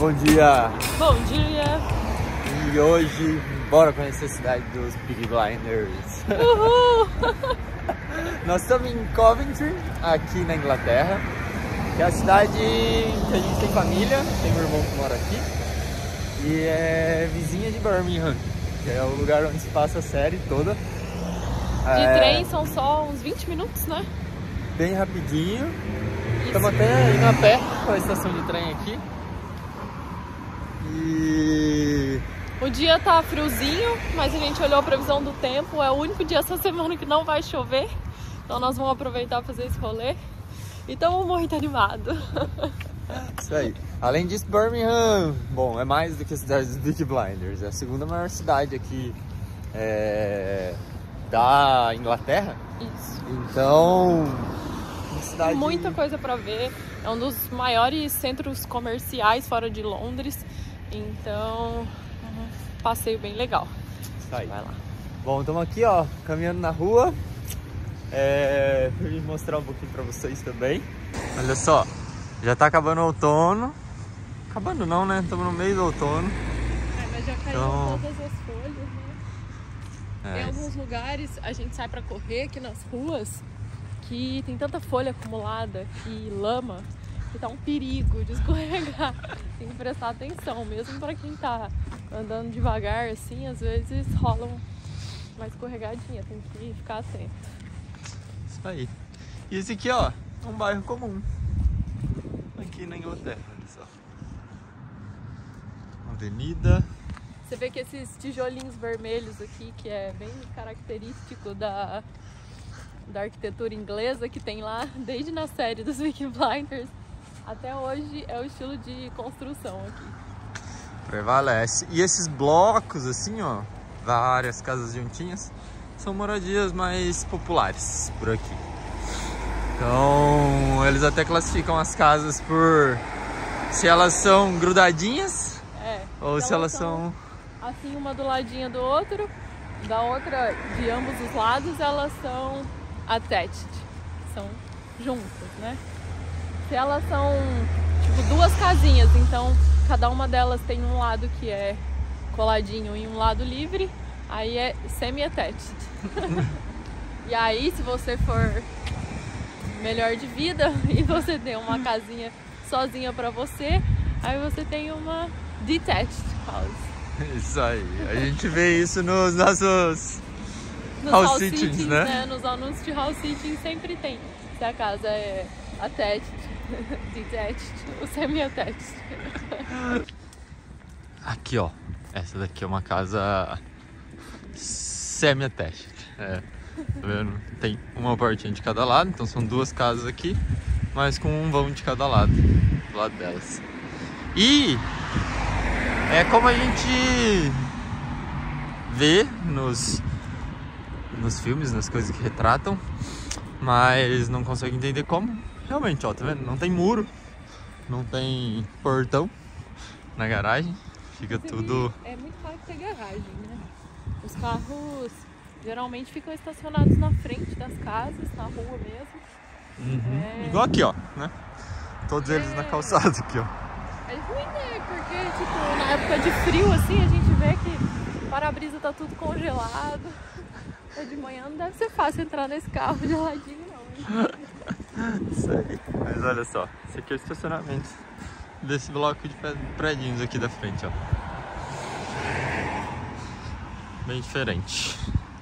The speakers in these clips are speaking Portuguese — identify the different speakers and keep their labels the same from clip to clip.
Speaker 1: Bom dia!
Speaker 2: Bom dia!
Speaker 1: E hoje, bora conhecer a cidade dos Peaky Blinders.
Speaker 2: Uhul!
Speaker 1: Nós estamos em Coventry, aqui na Inglaterra, que é a cidade que a gente tem família, tem meu irmão que mora aqui, e é vizinha de Birmingham, que é o lugar onde se passa a série toda.
Speaker 2: De trem são só uns 20 minutos, né?
Speaker 1: Bem rapidinho. Estamos até indo a pé para a estação de trem aqui. E
Speaker 2: o dia tá friozinho, mas a gente olhou a previsão do tempo. É o único dia essa semana que não vai chover. Então nós vamos aproveitar para fazer esse rolê. E estamos muito animados.
Speaker 1: Isso aí. Além disso, Birmingham, bom, é mais do que a cidade dos Peaky Blinders. É a segunda maior cidade aqui da Inglaterra.
Speaker 2: Isso.
Speaker 1: Então, cidade...
Speaker 2: muita coisa para ver. É um dos maiores centros comerciais fora de Londres. Então, um passeio bem legal.
Speaker 1: Isso aí.
Speaker 2: Vai lá.
Speaker 1: Bom, estamos aqui, ó, caminhando na rua. Pra eu mostrar um pouquinho pra vocês também. Olha só, já tá acabando o outono. Acabando não, né? Estamos no meio do outono.
Speaker 2: Mas já caíram todas as folhas, né? Em alguns lugares a gente sai pra correr aqui nas ruas que tem tanta folha acumulada e lama que tá um perigo de escorregar. Tem que prestar atenção, mesmo pra quem tá andando devagar assim, às vezes rola uma escorregadinha, tem que ficar atento.
Speaker 1: Isso aí. E esse aqui, ó, é um bairro comum aqui na Inglaterra, olha só. Uma avenida.
Speaker 2: Você vê que esses tijolinhos vermelhos aqui, que é bem característico da arquitetura inglesa que tem lá, desde na série dos Peaky Blinders, até hoje é o estilo de construção aqui.
Speaker 1: Prevalece. E esses blocos assim, ó, várias casas juntinhas, são moradias mais populares por aqui. Então, eles até classificam as casas por se elas são grudadinhas ou se elas são
Speaker 2: assim, uma do ladinho do outro, da outra de ambos os lados, elas são attached, são juntas, né? Se elas são tipo duas casinhas, então cada uma delas tem um lado que é coladinho e um lado livre, aí é semi-attached. E aí, se você for melhor de vida e você tem uma casinha sozinha pra você, aí você tem uma detached house.
Speaker 1: Isso aí, a gente vê isso nos nossos
Speaker 2: house
Speaker 1: sittings, né?
Speaker 2: Nos anúncios de house sitting sempre tem. Se a casa é attached, detached ou semi-attached.
Speaker 1: Aqui, ó, essa daqui é uma casa semi-attached. Tá vendo? Tem uma portinha de cada lado, então são duas casas aqui, mas com um vão de cada lado, do lado delas. E é como a gente vê nos filmes, nas coisas que retratam, mas não consegue entender como. Realmente, ó, tá vendo? Não tem muro, não tem portão na garagem, fica tudo...
Speaker 2: É muito caro ter garagem, né? Os carros geralmente ficam estacionados na frente das casas, na rua mesmo.
Speaker 1: Igual aqui, ó, né? Todos eles na calçada aqui, ó.
Speaker 2: É ruim, né? Porque, tipo, na época de frio, assim, a gente vê que o para-brisa tá tudo congelado. De manhã não deve ser fácil entrar nesse carro de ladinho, não.
Speaker 1: Isso aí. Mas olha só, esse aqui é o estacionamento desse bloco de predinhos aqui da frente, ó. Bem diferente.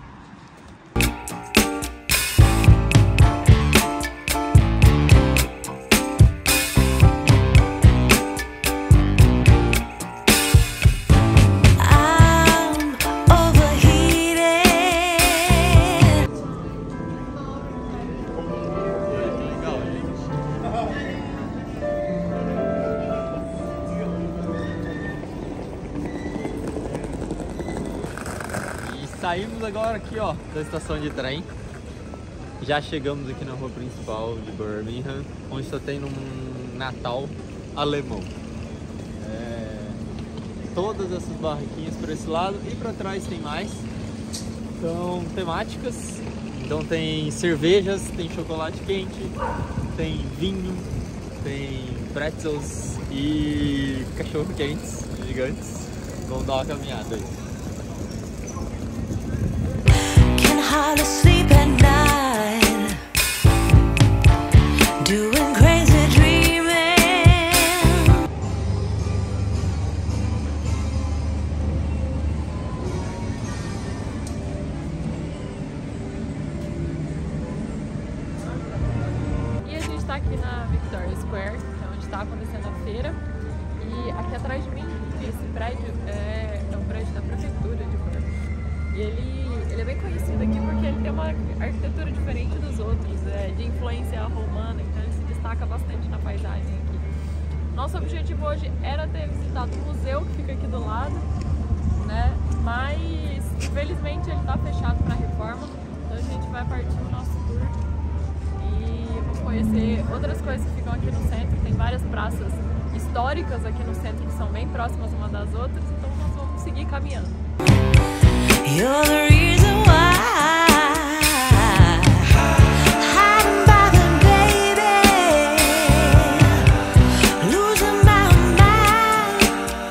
Speaker 1: Saímos agora aqui, ó, da estação de trem. Já chegamos aqui na rua principal de Birmingham, onde só tem um Natal alemão. Todas essas barraquinhas para esse lado e para trás tem mais. São temáticas. Então tem cervejas, tem chocolate quente, tem vinho, tem pretzels e cachorro-quentes gigantes. Vamos dar uma caminhada aí.
Speaker 3: Can hardly sleep at night, doing crazy dreaming.
Speaker 2: E a gente está aqui na Victoria Square, que é onde está acontecendo a feira. E aqui atrás de mim, esse prédio é um prédio da prefeitura de Birmingham. E ele é bem conhecido aqui porque ele tem uma arquitetura diferente dos outros, de influência romana, então ele se destaca bastante na paisagem aqui. Nosso objetivo hoje era ter visitado o museu que fica aqui do lado, né? Mas infelizmente ele está fechado para reforma, então a gente vai partir no nosso tour e vamos conhecer outras coisas que ficam aqui no centro. Tem várias praças históricas aqui no centro que são bem próximas uma das outras, então nós vamos seguir caminhando.
Speaker 3: You're the reason why, hiding by the baby, losing my mind.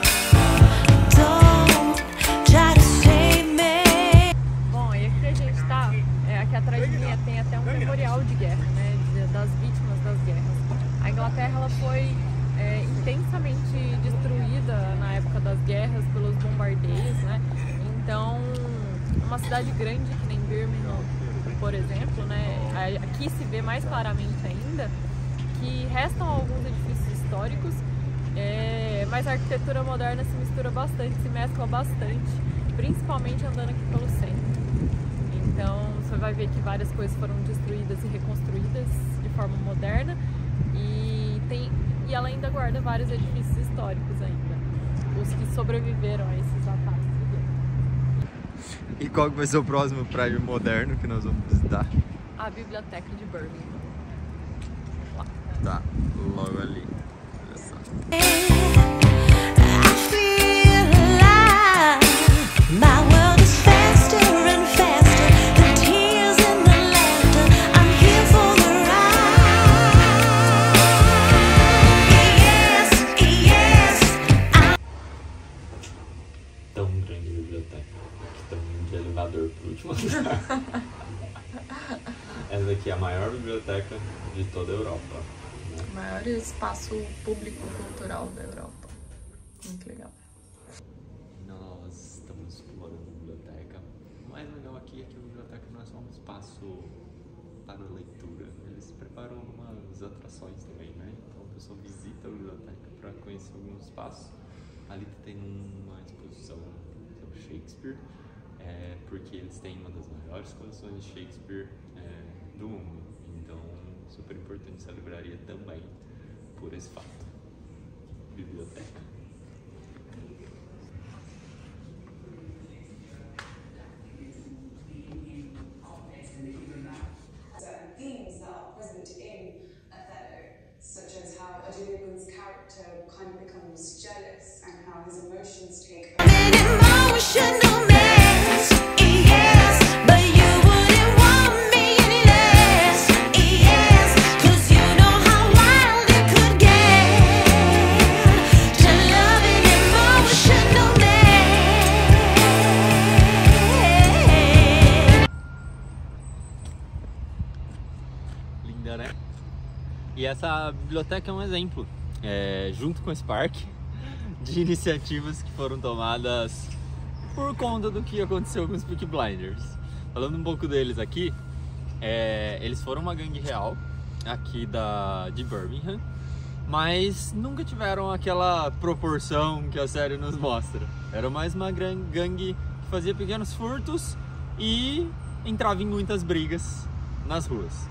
Speaker 3: Don't try to save me.
Speaker 2: Bom, e aqui a gente tá, aqui atrás de mim tem até um memorial de guerra, né, das vítimas das guerras. A Inglaterra ela foi intensamente destruída na época das guerras pelos bombardeios, né? Então, uma cidade grande que nem Birmingham, por exemplo, né? Aqui se vê mais claramente ainda que restam alguns edifícios históricos, mas a arquitetura moderna se mistura bastante, se mescla bastante, principalmente andando aqui pelo centro. Então, você vai ver que várias coisas foram destruídas e reconstruídas de forma moderna e ela ainda guarda vários edifícios históricos ainda, os que sobreviveram a esses ataques de guerra.
Speaker 1: E qual que vai ser o próximo prédio moderno que nós vamos visitar?
Speaker 2: A Biblioteca de Birmingham. Lá.
Speaker 1: Tá, logo ali. Olha só.
Speaker 3: I feel alive. My world is faster and faster. The tears and the laughter. I'm here for the ride. Yes, yes.
Speaker 1: Tão grande a biblioteca. Estamos de elevador pro último andar. Essa aqui é a maior biblioteca de toda a Europa. Né?
Speaker 2: O maior espaço público cultural da Europa. Muito legal.
Speaker 1: Nós estamos explorando a biblioteca. O mais legal aqui é que a biblioteca não é só um espaço para leitura. Eles preparam umas atrações também, né? Então a pessoa visita a biblioteca para conhecer alguns espaços. Ali tem uma exposição sobre Shakespeare, porque eles têm uma das maiores coleções de Shakespeare do mundo. Então, super importante essa livraria também por esse fato. Biblioteca.
Speaker 4: Certain themes that are present in Othello, such as how Odilion's character kind of becomes jealous and how his emotions take over.
Speaker 3: An emotional mess, yes, but you wouldn't want me any less, yes, 'cause you know how wild it could get to love an emotional mess.
Speaker 1: Linda, né? E essa biblioteca é um exemplo, junto com esse parque, de iniciativas que foram tomadas por conta do que aconteceu com os Peaky Blinders. Falando um pouco deles aqui, eles foram uma gangue real aqui de Birmingham, mas nunca tiveram aquela proporção que a série nos mostra. Era mais uma gangue que fazia pequenos furtos e entrava em muitas brigas nas ruas.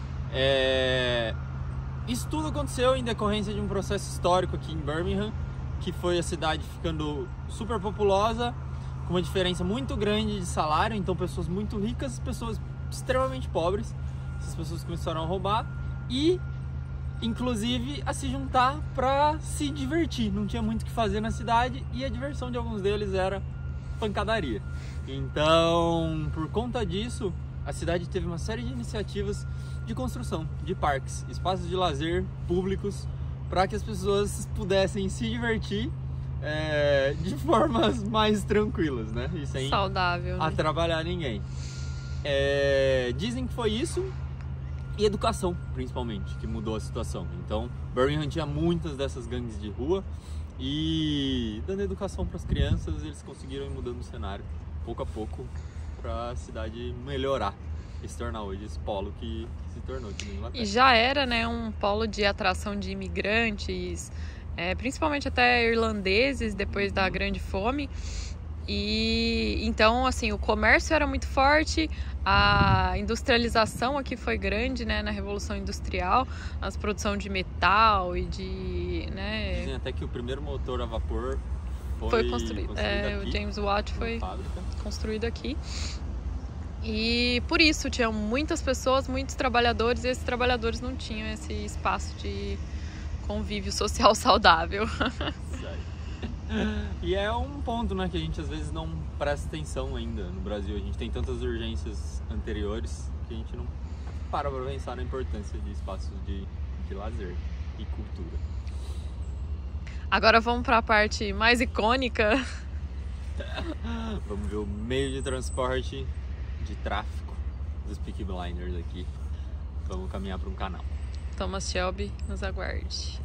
Speaker 1: Isso tudo aconteceu em decorrência de um processo histórico aqui em Birmingham, que foi a cidade ficando super populosa, com uma diferença muito grande de salário, então pessoas muito ricas, pessoas extremamente pobres, essas pessoas começaram a roubar e inclusive a se juntar para se divertir. Não tinha muito o que fazer na cidade e a diversão de alguns deles era pancadaria. Então, por conta disso, a cidade teve uma série de iniciativas de construção de parques, espaços de lazer públicos para que as pessoas pudessem se divertir de formas mais tranquilas, né? E sem
Speaker 2: Saudável, né?
Speaker 1: atrapalhar ninguém. Dizem que foi isso e educação, principalmente, que mudou a situação. Então, Birmingham tinha muitas dessas gangues de rua e dando educação para as crianças, eles conseguiram ir mudando o cenário pouco a pouco para a cidade melhorar e se tornar hoje esse polo que se tornou aqui na Inglaterra.
Speaker 2: E já era, né, um polo de atração de imigrantes, principalmente até irlandeses depois da Grande Fome. E então, assim, o comércio era muito forte, a industrialização aqui foi grande, né, na Revolução Industrial, a produção de metal e de, né...
Speaker 1: Dizem até que o primeiro motor a vapor
Speaker 2: foi construído
Speaker 1: aqui,
Speaker 2: o James Watt foi construído aqui. E por isso tinham muitas pessoas, muitos trabalhadores, e esses trabalhadores não tinham esse espaço de convívio social saudável.
Speaker 1: E é um ponto, né, que a gente às vezes não presta atenção ainda no Brasil. A gente tem tantas urgências anteriores que a gente não para pensar na importância de espaços de lazer e cultura.
Speaker 2: Agora vamos para a parte mais icônica.
Speaker 1: Vamos ver o meio de transporte de tráfico dos Peaky Blinders aqui. Vamos caminhar para um canal.
Speaker 2: Thomas Shelby, nos aguarde.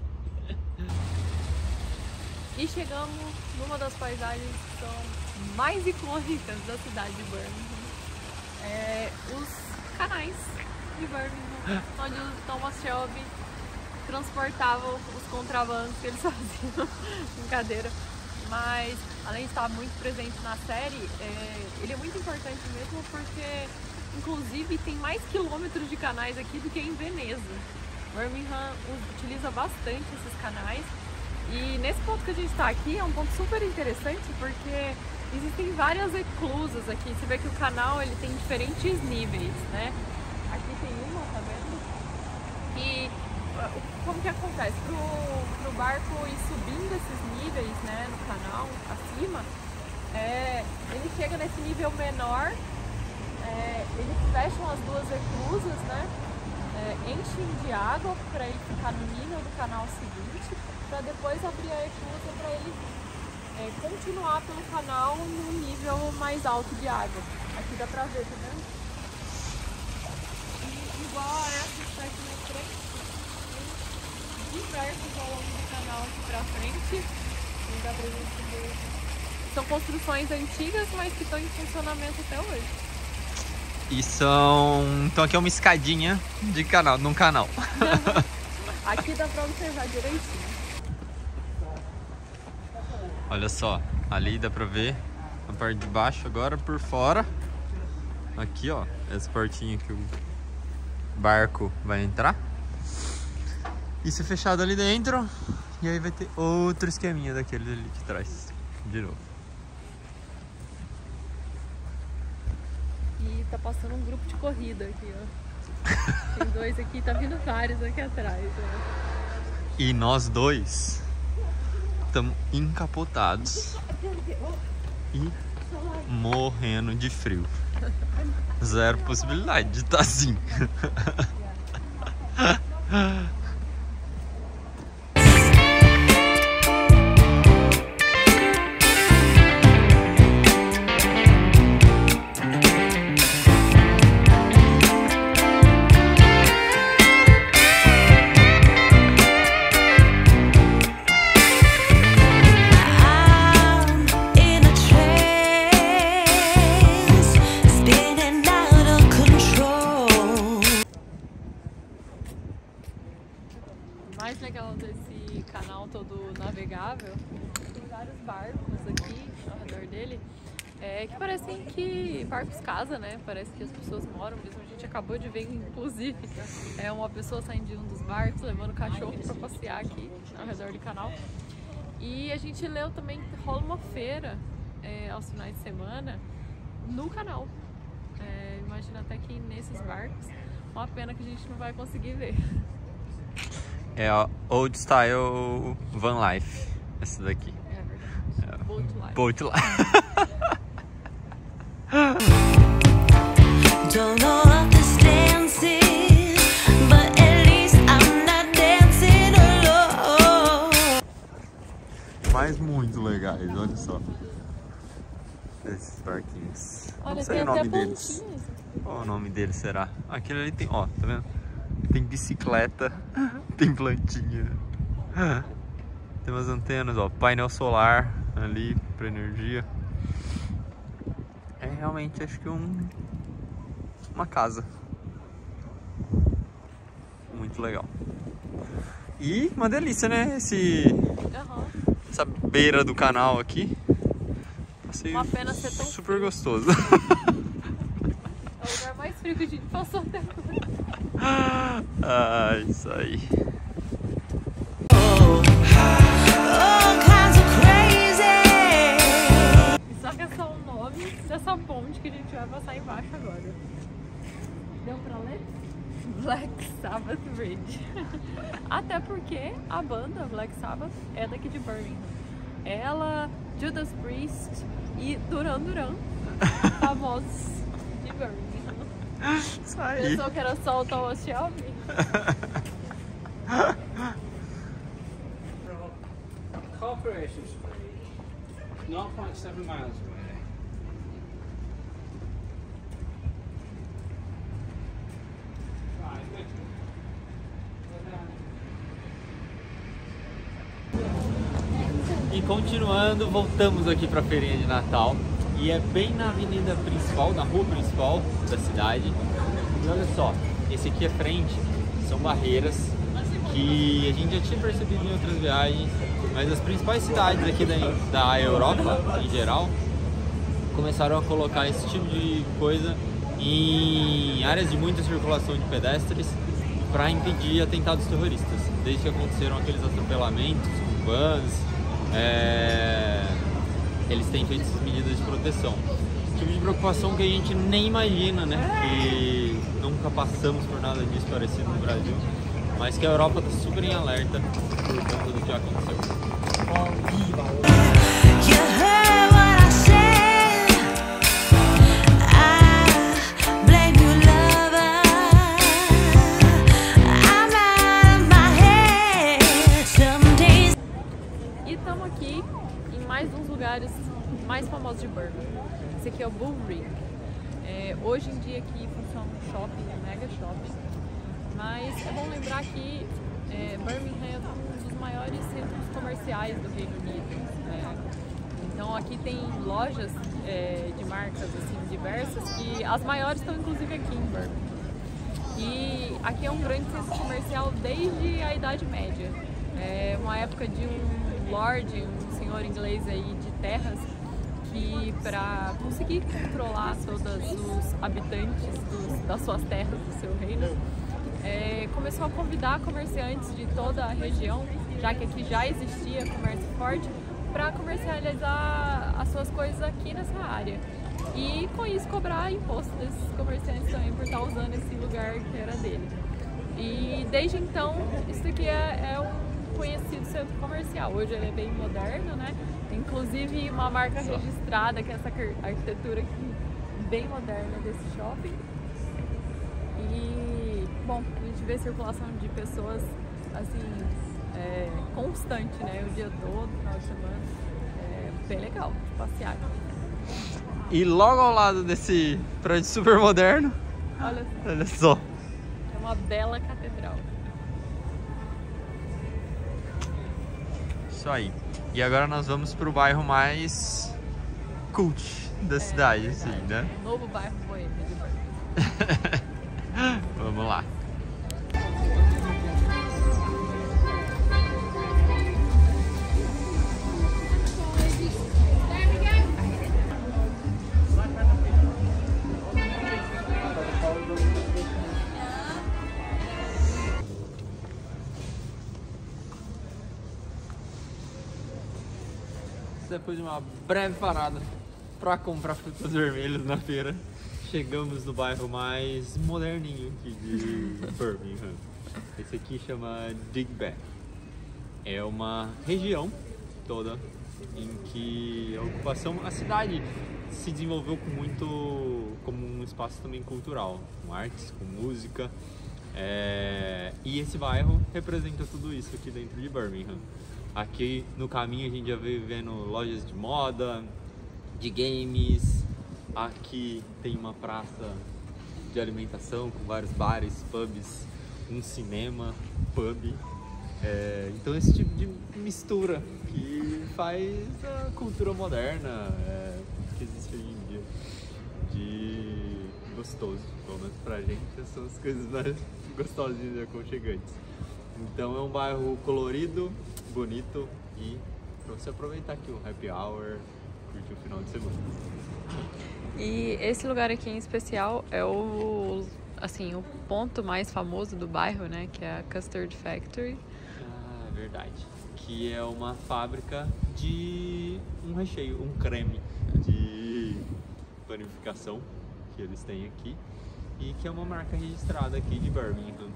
Speaker 2: E chegamos numa das paisagens que são mais icônicas da cidade de Birmingham. Os canais de Birmingham, onde o Thomas Shelby transportava os contrabandos que eles faziam. Brincadeira. Mas, além de estar muito presente na série, ele é muito importante mesmo porque, inclusive, tem mais quilômetros de canais aqui do que em Veneza. Birmingham utiliza bastante esses canais. E nesse ponto que a gente está aqui é um ponto super interessante porque existem várias eclusas aqui. Você vê que o canal ele tem diferentes níveis, né? Aqui tem uma, tá vendo? E como que acontece? Pro barco ir subindo esses níveis, né, no canal, acima, ele chega nesse nível menor, eles fecham as duas eclusas, né? Enchem de água para ele ficar no nível do canal seguinte, para depois abrir a eclusa para ele continuar pelo canal no nível mais alto de água. Aqui dá pra ver, tá vendo? E igual a essa que está aqui na frente, tem diversos ao longo do canal aqui pra frente. Não dá pra gente ver. São construções antigas, mas que estão em funcionamento até hoje.
Speaker 1: E então aqui é uma escadinha de canal, num canal.
Speaker 2: Aqui dá pra observar direitinho.
Speaker 1: Olha só, ali dá pra ver a parte de baixo, agora por fora. Aqui, ó, essa portinha que o barco vai entrar. Isso é fechado ali dentro. E aí vai ter outro esqueminha daquele ali de trás. De novo.
Speaker 2: E tá passando um grupo de corrida aqui, ó. Tem dois aqui, tá vindo vários aqui atrás, ó.
Speaker 1: E nós dois estamos encapotados e morrendo de frio. Zero possibilidade de estar assim.
Speaker 2: O mais legal desse canal todo navegável, tem vários barcos aqui ao redor dele, que parecem que barcos casa, né? Parece que as pessoas moram mesmo. A gente acabou de ver, inclusive, uma pessoa saindo de um dos barcos, levando o cachorro para passear aqui ao redor do canal. E a gente leu também que rola uma feira aos finais de semana no canal. Imagina até que nesses barcos, uma pena que a gente não vai conseguir ver.
Speaker 1: É a Old Style Van Life, essa daqui.
Speaker 2: É verdade.
Speaker 1: Boat Life.
Speaker 3: Don't know what this dance is, but at least I'm not dancing alone.
Speaker 1: só. Esses barquinhos.
Speaker 2: Olha,
Speaker 1: Não sei
Speaker 2: tem
Speaker 1: o nome
Speaker 2: até
Speaker 1: deles.
Speaker 2: pontinhas.
Speaker 1: Qual o nome deles será? Aquele ali tem, ó, tá vendo? Tem bicicleta, tem plantinha. Tem umas antenas, ó, painel solar ali pra energia. É realmente, acho que uma casa. Muito legal. E uma delícia, né?
Speaker 2: Aham.
Speaker 1: Essa beira do canal aqui. Passeio
Speaker 2: Uma pena ser tão
Speaker 1: super
Speaker 2: frio.
Speaker 1: gostoso.
Speaker 2: É o lugar mais frio que a gente passou até agora.
Speaker 1: Ah, isso aí.
Speaker 3: All kinds of crazy.
Speaker 2: Só que é só o nome dessa ponte que a gente vai passar embaixo agora. Deu pra ler? Black Sabbath Bridge. Até porque a banda Black Sabbath é daqui de Birmingham. Ela, Judas Priest e Duran Duran, famosos de Birmingham.
Speaker 1: Isso aí.
Speaker 2: Pensou que era só o Thomas Shelby?
Speaker 5: Corporation Street, 0.7 miles away. Right, good.
Speaker 1: E continuando, voltamos aqui pra feirinha de Natal. E é bem na avenida principal, na rua principal da cidade. E olha só, esse aqui à frente são barreiras que a gente já tinha percebido em outras viagens, mas as principais cidades aqui da Europa, em geral, começaram a colocar esse tipo de coisa em áreas de muita circulação de pedestres para impedir atentados terroristas. Desde que aconteceram aqueles atropelamentos com vans, eles têm feito essas medidas de proteção. Tipo de preocupação que a gente nem imagina, né? Que nunca passamos por nada disso parecido no Brasil, mas que a Europa está super em alerta por conta do que aconteceu.
Speaker 3: You heard what I said. I blame you, lover. I'm out of my head. Some days.
Speaker 2: E estamos aqui em mais um dos lugares mais famosos de Birmingham. Esse aqui é o Bull Ring. Hoje em dia aqui funciona um shopping, um mega shopping. Mas é bom lembrar que Birmingham é um dos maiores centros comerciais do Reino Unido. Então aqui tem lojas de marcas assim, diversas, que as maiores estão inclusive aqui em Birmingham. E aqui é um grande centro comercial desde a Idade Média. É uma época de um lord, um senhor inglês aí de terras, que para conseguir controlar todos os habitantes das suas terras, do seu reino, começou a convidar comerciantes de toda a região, já que aqui já existia comércio forte, para comercializar as suas coisas aqui nessa área. E com isso cobrar imposto desses comerciantes também por estar usando esse lugar que era dele. E desde então, isso aqui é um conhecido centro comercial. Hoje ele é bem moderno, né? Inclusive uma marca registrada, que é essa arquitetura aqui, bem moderna desse shopping. E, bom, a gente vê circulação de pessoas, assim, constante, né? O dia todo, final de semana. É bem legal de passear.
Speaker 1: E logo ao lado desse prédio super moderno, olha só.
Speaker 2: É uma bela catedral.
Speaker 1: Isso aí. E agora nós vamos pro bairro mais cult da cidade, assim, né?
Speaker 2: O novo bairro boêmio de Birmingham.
Speaker 1: Vamos lá. Depois de uma breve parada para comprar frutas vermelhas na feira, chegamos no bairro mais moderninho aqui de Birmingham. Esse aqui chama Digby. É uma região toda em que a cidade se desenvolveu como um espaço também cultural, com artes, com música. E esse bairro representa tudo isso aqui dentro de Birmingham. Aqui no caminho a gente já veio vendo lojas de moda, de games. Aqui tem uma praça de alimentação com vários bares, pubs, um cinema, pub. Então esse tipo de mistura que faz a cultura moderna que existe hoje em dia de gostoso, pelo menos pra gente, são as coisas mais gostosinhas e aconchegantes. Então é um bairro colorido, bonito e pra você aproveitar aqui o happy hour, curtir o final de semana.
Speaker 2: E esse lugar aqui em especial é o ponto mais famoso do bairro, né? Que é a Custard Factory.
Speaker 1: Ah, verdade. Que é uma fábrica de um recheio, um creme de panificação que eles têm aqui e que é uma marca registrada aqui de Birmingham.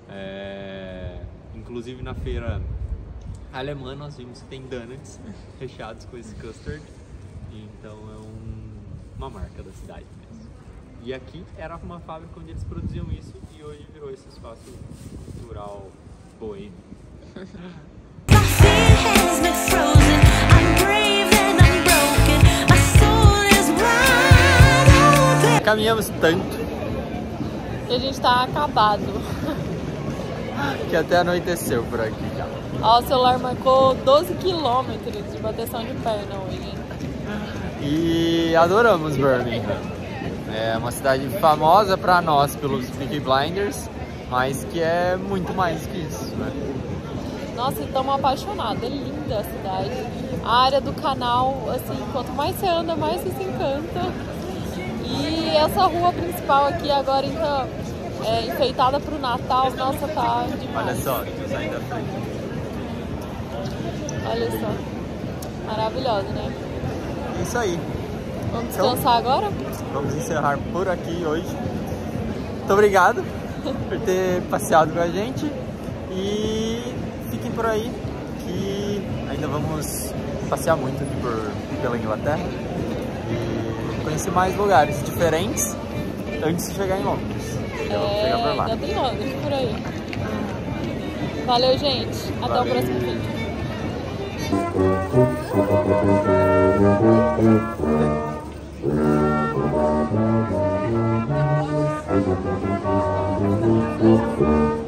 Speaker 1: Inclusive na feira alemã nós vimos que tem donuts recheados com esse custard, então é uma marca da cidade mesmo. E aqui era uma fábrica onde eles produziam isso e hoje virou esse espaço cultural boêmio.
Speaker 3: My fear has been frozen. I'm brave and unbroken. My soul is wide open.
Speaker 1: Caminhamos tanto
Speaker 2: E a gente tá acabado.
Speaker 1: que até anoiteceu por aqui já.
Speaker 2: Ó, o celular marcou 12 quilômetros de bateção de perna hoje.
Speaker 1: E adoramos Birmingham. É uma cidade famosa para nós pelos Peaky Blinders, mas que é muito mais que isso, né?
Speaker 2: Nossa, estamos apaixonados. É linda a cidade. A área do canal, assim, quanto mais você anda, mais você se encanta. E essa rua principal aqui agora, então, enfeitada pro Natal, nossa, tá demais.
Speaker 1: Olha só, tô saindo da frente.
Speaker 2: Olha só. Maravilhosa, né?
Speaker 1: Isso aí.
Speaker 2: Vamos descansar agora?
Speaker 1: Vamos encerrar por aqui hoje. Muito obrigado por ter passeado com a gente e fiquem por aí que ainda vamos passear muito aqui pela Inglaterra e conhecer mais lugares diferentes antes de chegar em Londres. Então, chegar por lá.
Speaker 2: Ainda tem Londres por aí. Valeu, gente. Até o próximo vídeo.